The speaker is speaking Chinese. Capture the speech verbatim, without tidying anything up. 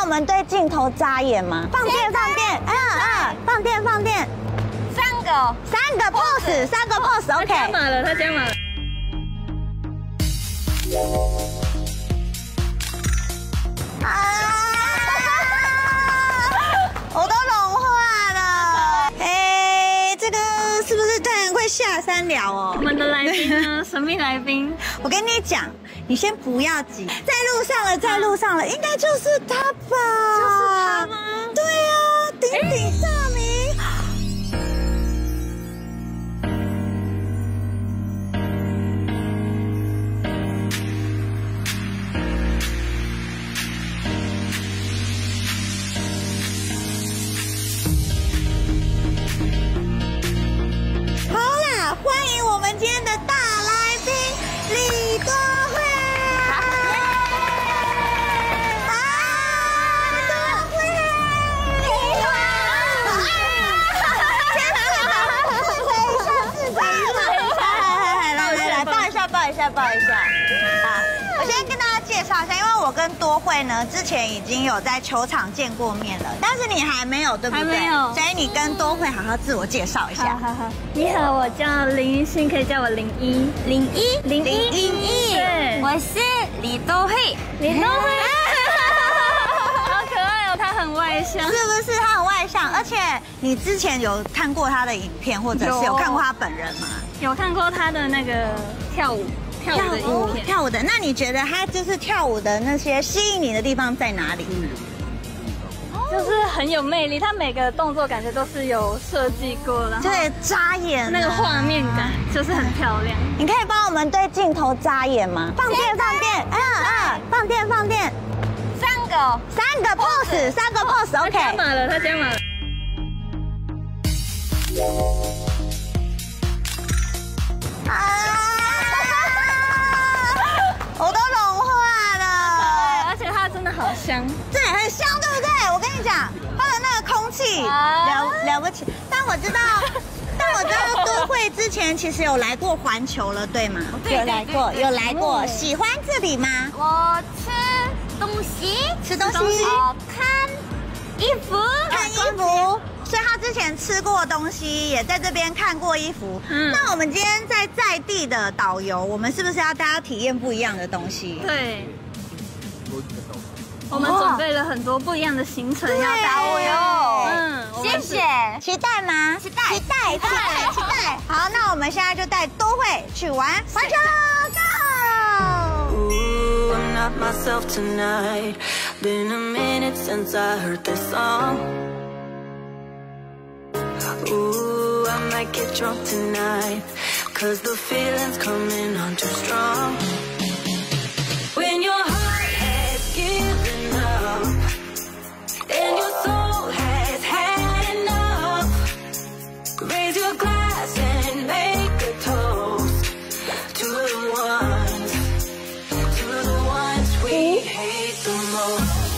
我们对镜头眨眼吗？放电，放电，嗯嗯，放电，放电。三个，三个 pose， 三个 pose，OK。 他加码了，他加码了。 啊！我都融化了。哎，这个是不是太阳会下山了哦？ 我们的来宾呢？神秘来宾。 我跟你讲，你先不要急，在路上了，在路上了，应该就是他吧？ 就是他吗？ 对呀、啊，鼎鼎大名。好啦，欢迎我们今天的大来宾李多慧。啊，多慧，你好！先拍一下，自拍一下，来来来，抱一下，抱一下，抱一下。啊，我先跟大家介绍一下，因为我跟多慧呢之前已经有在球场见过面了，但是你还没有，对不对？ 还没有。 所以你跟多慧好好自我介绍一下。 好好好，你好，我叫林一心，可以叫我林一。 林一， 林一， 林一， 对， 我是李多慧， 李多慧，好可爱哦，他很外向， 是不是？他很外向，而且你之前有看过他的影片，或者是有看过他本人吗？ 有看过他的那个跳舞跳舞的影片， 跳舞的。那你觉得他就是跳舞的那些吸引你的地方在哪里？ 就是很有魅力，他每个动作感觉都是有设计过的， 对，眨眼、啊、 那个画面感就是很漂亮。 你可以帮我们对镜头眨眼吗？放电，放电，嗯嗯，放电，放电。 三个， 三个 pose， 三个 pose，OK。 他加码了，他加码了。 啊！我都融化了， 而且它真的好香， 对，很香，对不对？我跟你讲，它的那个空气了了不起。但我知道，但我知道多慧之前其实有来过环球了，对吗？有来过，有来过。喜欢这里吗？ 我吃东西， 吃东西， 哦，看衣服， 看衣服。所以他之前吃过东西，也在这边看过衣服。嗯，那我们今天在在地的导游，我们是不是要大家体验不一样的东西？ 对，我们准备了很多不一样的行程要导游。 嗯， 谢谢， 期待吗？ 期待， 期待，期待，期待。好，那我们现在就带多慧去玩环球 ，Go！ Ooh, I'm not myself tonight. Been a minute since I heard this song. Ooh, I might get drunk tonight, 'cause the feeling's coming on too strong. When your heart has given up and your soul has had enough, raise your glass and make a toast to the ones, to the ones we hate the most.